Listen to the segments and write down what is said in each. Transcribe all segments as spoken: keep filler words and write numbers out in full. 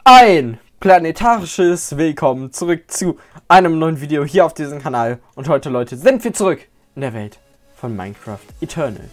Ein planetarisches Willkommen zurück zu einem neuen Video hier auf diesem Kanal. Und heute, Leute, sind wir zurück in der Welt von Minecraft Eternal.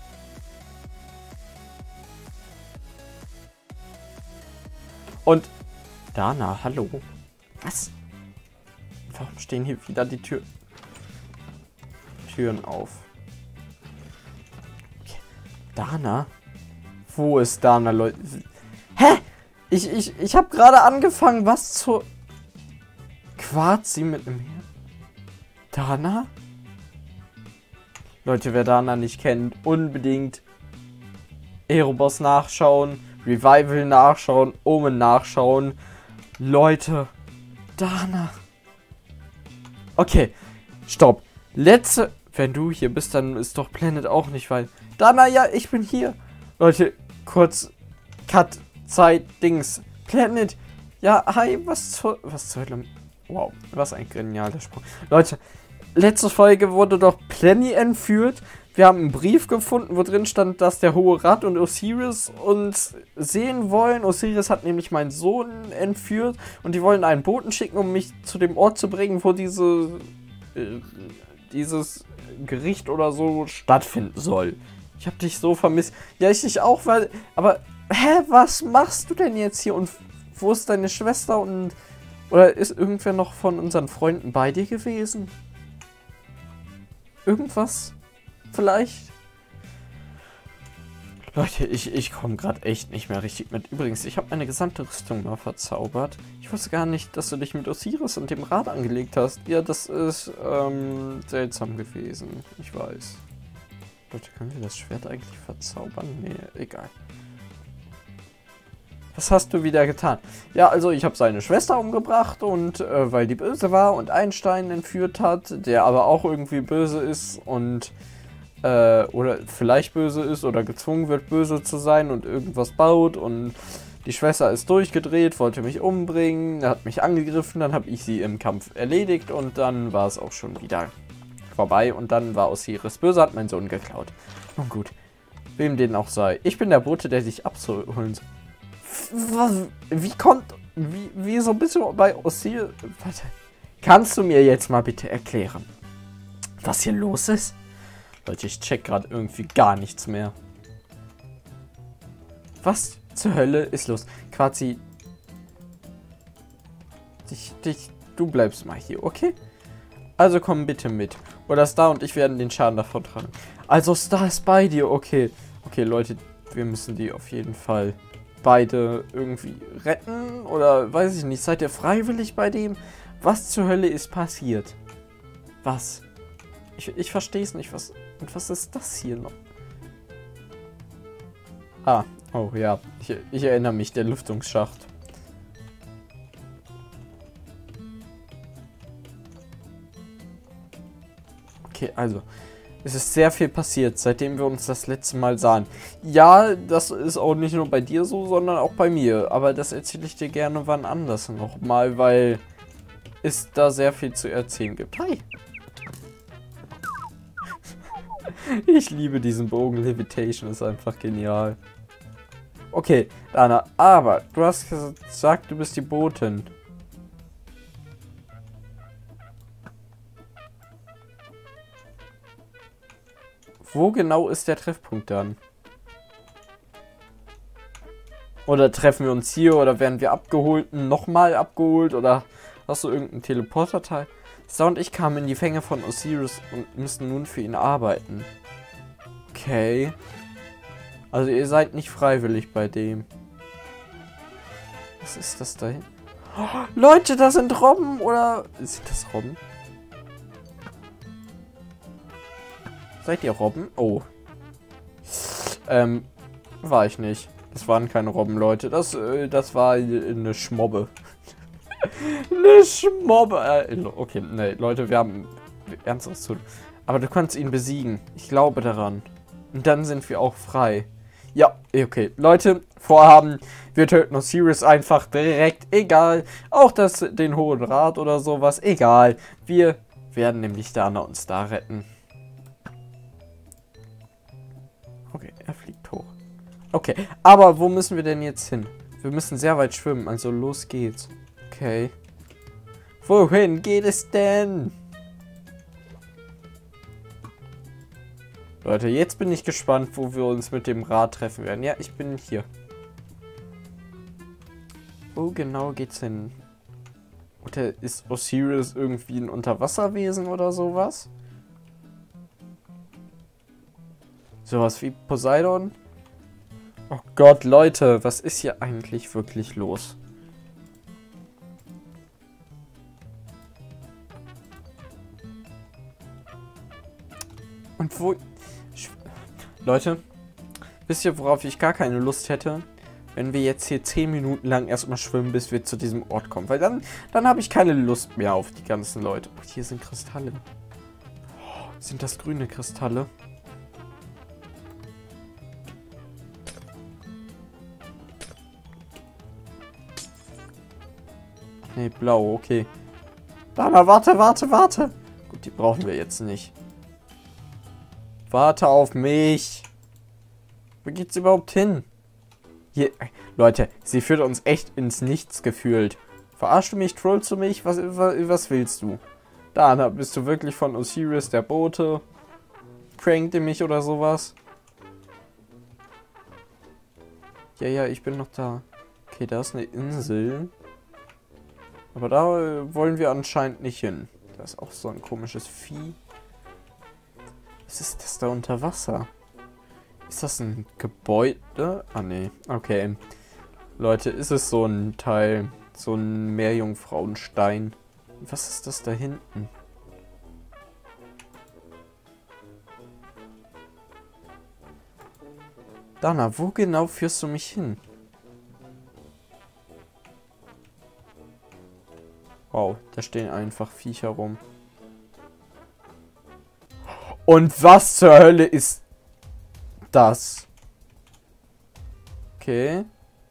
Und Dana, hallo. Was? Warum stehen hier wieder die Tür Türen auf? Okay. Dana? Wo ist Dana, Leute? Hä? Ich, ich, ich habe gerade angefangen, was zu... Quarzi mit einem Meer? Dana? Leute, wer Dana nicht kennt, unbedingt Aeroboss nachschauen, Revival nachschauen, Omen nachschauen. Leute, Dana. Okay, stopp. Letzte... Wenn du hier bist, dann ist doch Planet auch nicht weit. Dana, ja, ich bin hier. Leute, kurz... Cut... Zeit, Dings, Planet, ja, hi, was zur, was zur Hölle, wow, was ein genialer Sprung. Leute, letzte Folge wurde doch Plenny entführt, wir haben einen Brief gefunden, wo drin stand, dass der Hohe Rat und Osiris uns sehen wollen. Osiris hat nämlich meinen Sohn entführt und die wollen einen Boten schicken, um mich zu dem Ort zu bringen, wo diese, äh, dieses Gericht oder so stattfinden soll. Ich hab dich so vermisst. Ja, ich dich auch, weil, aber... Hä, was machst du denn jetzt hier? Und wo ist deine Schwester? Und oder ist irgendwer noch von unseren Freunden bei dir gewesen? Irgendwas? Vielleicht? Leute, ich, ich komme gerade echt nicht mehr richtig mit. Übrigens, ich habe meine gesamte Rüstung mal verzaubert. Ich wusste gar nicht, dass du dich mit Osiris und dem Rad angelegt hast. Ja, das ist ähm, seltsam gewesen. Ich weiß. Leute, können wir das Schwert eigentlich verzaubern? Nee, egal. Was hast du wieder getan? Ja, also ich habe seine Schwester umgebracht und äh, weil die böse war und Einstein entführt hat, der aber auch irgendwie böse ist und äh, oder vielleicht böse ist oder gezwungen wird böse zu sein und irgendwas baut und die Schwester ist durchgedreht, wollte mich umbringen, hat mich angegriffen, dann habe ich sie im Kampf erledigt und dann war es auch schon wieder vorbei und dann war Osiris böse, hat meinen Sohn geklaut. Nun gut, wem den auch sei. Ich bin der Bote, der dich abzuholen soll. Was, wie kommt, wie, wieso bist du bei Osiris? Warte, kannst du mir jetzt mal bitte erklären, was hier los ist? Leute, ich check gerade irgendwie gar nichts mehr. Was zur Hölle ist los? Quasi, dich, dich, du bleibst mal hier, okay? Also komm bitte mit. Oder Star und ich werden den Schaden davon tragen. Also Star ist bei dir, okay. Okay, Leute, wir müssen die auf jeden Fall... beide irgendwie retten oder weiß ich nicht, seid ihr freiwillig bei dem? Was zur Hölle ist passiert? Was? Ich, ich verstehe es nicht. Was, und was ist das hier noch? Ah, oh ja, ich, ich erinnere mich, der Lüftungsschacht. Okay, also... Es ist sehr viel passiert, seitdem wir uns das letzte Mal sahen. Ja, das ist auch nicht nur bei dir so, sondern auch bei mir. Aber das erzähle ich dir gerne wann anders nochmal, weil es da sehr viel zu erzählen gibt. Hi! Ich liebe diesen Bogen. Levitation ist einfach genial. Okay, Dana, aber du hast gesagt, du bist die Botin. Wo genau ist der Treffpunkt dann? Oder treffen wir uns hier oder werden wir abgeholt, nochmal abgeholt oder hast du irgendeinen Teleporterteil? Star und ich kamen in die Fänge von Osiris und müssen nun für ihn arbeiten. Okay. Also ihr seid nicht freiwillig bei dem. Was ist das da hin? Oh, Leute, da sind Robben oder... Sind das Robben? Seid ihr Robben? Oh. Ähm, war ich nicht. Das waren keine Robben, Leute. Das, äh, das war eine Schmobbe. Eine Schmobbe. Äh, okay, nee, Leute, wir haben Ernstes zu tun. Aber du kannst ihn besiegen. Ich glaube daran. Und dann sind wir auch frei. Ja, okay. Leute, Vorhaben. Wir töten Osiris einfach direkt. Egal. Auch das, den Hohen Rat oder sowas. Egal. Wir werden nämlich Dana uns da retten. Okay, er fliegt hoch. Okay, aber wo müssen wir denn jetzt hin? Wir müssen sehr weit schwimmen, also los geht's. Okay. Wohin geht es denn? Leute, jetzt bin ich gespannt, wo wir uns mit dem Rad treffen werden. Ja, ich bin hier. Wo genau geht's hin? Oder ist Osiris irgendwie ein Unterwasserwesen oder sowas? Sowas wie Poseidon? Oh Gott, Leute, was ist hier eigentlich wirklich los? Und wo... Leute, wisst ihr, worauf ich gar keine Lust hätte? Wenn wir jetzt hier zehn Minuten lang erstmal schwimmen, bis wir zu diesem Ort kommen. Weil dann, dann habe ich keine Lust mehr auf die ganzen Leute. Oh, hier sind Kristalle. Oh, sind das grüne Kristalle? Nee, blau, okay. Dana, warte, warte, warte. Gut, die brauchen wir jetzt nicht. Warte auf mich. Wo geht's überhaupt hin? Hier, Leute, sie führt uns echt ins Nichts gefühlt. Verarschst du mich, trollst du mich? Was, was, was willst du? Dana, bist du wirklich von Osiris der Bote? Prankt ihr mich oder sowas? Ja, ja, ich bin noch da. Okay, da ist eine Insel. Aber da äh, wollen wir anscheinend nicht hin. Da ist auch so ein komisches Vieh. Was ist das da unter Wasser? Ist das ein Gebäude? Ah, nee. Okay. Leute, ist es so ein Teil? So ein Meerjungfrauenstein? Was ist das da hinten? Dana, wo genau führst du mich hin? Wow, da stehen einfach Viecher rum. Und was zur Hölle ist das? Okay.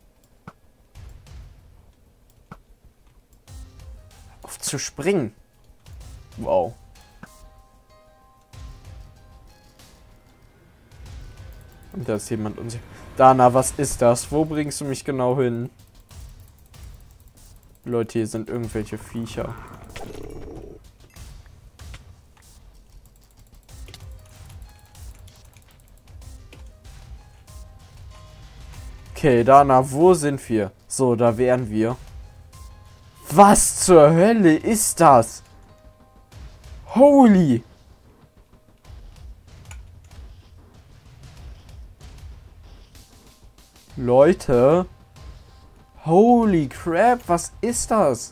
Auf zu springen. Wow. Und da ist jemand unsicher. Dana, was ist das? Wo bringst du mich genau hin? Leute, hier sind irgendwelche Viecher. Okay, Dana, wo sind wir? So, da wären wir. Was zur Hölle ist das? Holy! Leute. Holy crap, was ist das?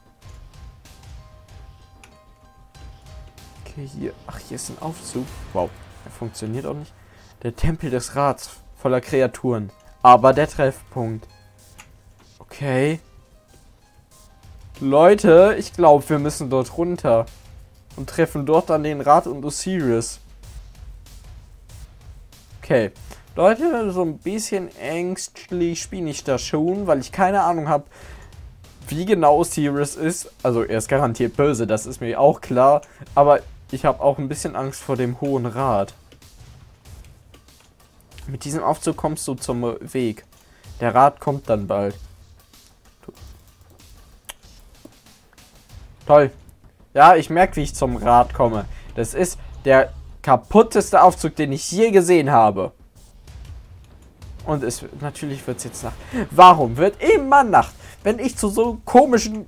Okay, hier. Ach, hier ist ein Aufzug. Wow, der funktioniert auch nicht. Der Tempel des Rats, voller Kreaturen. Aber der Treffpunkt. Okay. Leute, ich glaube, wir müssen dort runter. Und treffen dort dann den Rat und Osiris. Okay. Leute, so ein bisschen ängstlich bin ich da schon, weil ich keine Ahnung habe, wie genau Osiris ist. Also er ist garantiert böse, das ist mir auch klar. Aber ich habe auch ein bisschen Angst vor dem Hohen Rat. Mit diesem Aufzug kommst du zum Weg. Der Rat kommt dann bald. Toll. Ja, ich merke, wie ich zum Rat komme. Das ist der kaputteste Aufzug, den ich je gesehen habe. Und es natürlich wird es jetzt Nacht. Warum wird immer Nacht, wenn ich zu so komischen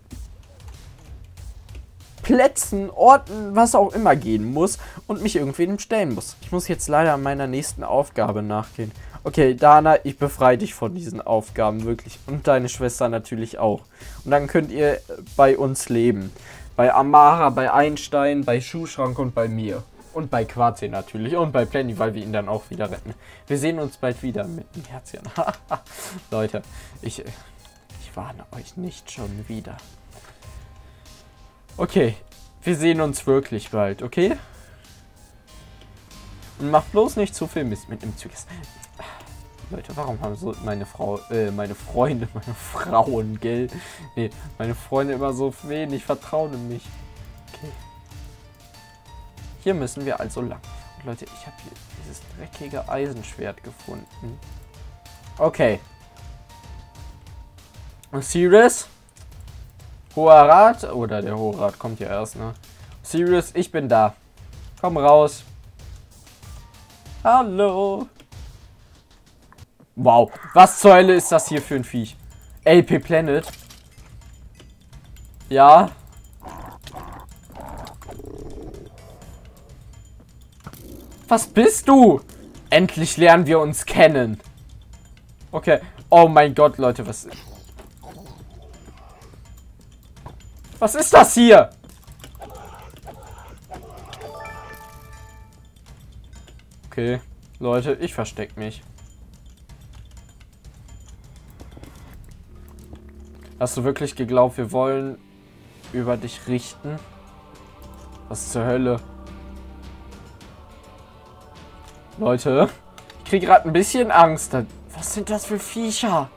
Plätzen, Orten, was auch immer gehen muss und mich irgendwem stellen muss? Ich muss jetzt leider an meiner nächsten Aufgabe nachgehen. Okay, Dana, ich befreie dich von diesen Aufgaben, wirklich. Und deine Schwester natürlich auch. Und dann könnt ihr bei uns leben. Bei Amara, bei Einstein, bei Schuhschrank und bei mir. Und bei Quarzi natürlich. Und bei Plenty, weil wir ihn dann auch wieder retten. Wir sehen uns bald wieder mit dem Herzchen. Leute, ich, ich warne euch nicht schon wieder. Okay, wir sehen uns wirklich bald, okay? Und macht bloß nicht zu viel Mist mit dem Zyklus. Leute, warum haben so meine Frau, äh, meine Freunde, meine Frauen, gell? Nee, meine Freunde immer so wenig Vertrauen in mich. Okay. Hier müssen wir also lang. Und Leute, ich habe hier dieses dreckige Eisenschwert gefunden. Okay. Sirius? Hoher Rat? Oder der Hohe Rat kommt ja erst, ne? Sirius, ich bin da. Komm raus. Hallo. Wow. Was zur Hölle ist das hier für ein Viech? L P Planet. Ja. Was bist du? Endlich lernen wir uns kennen. Okay. Oh mein Gott, Leute, was... Was ist das hier? Okay, Leute, ich versteck mich. Hast du wirklich geglaubt, wir wollen über dich richten? Was zur Hölle? Leute, ich kriege gerade ein bisschen Angst. Was sind das für Viecher?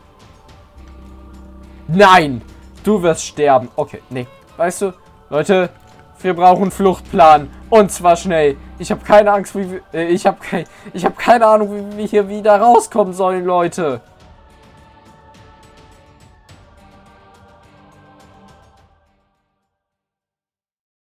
Nein! Du wirst sterben. Okay, nee. Weißt du, Leute, wir brauchen einen Fluchtplan. Und zwar schnell. Ich habe keine Angst, wie wir, äh, ich habe kein, ich habe keine Ahnung, wie wir hier wieder rauskommen sollen, Leute.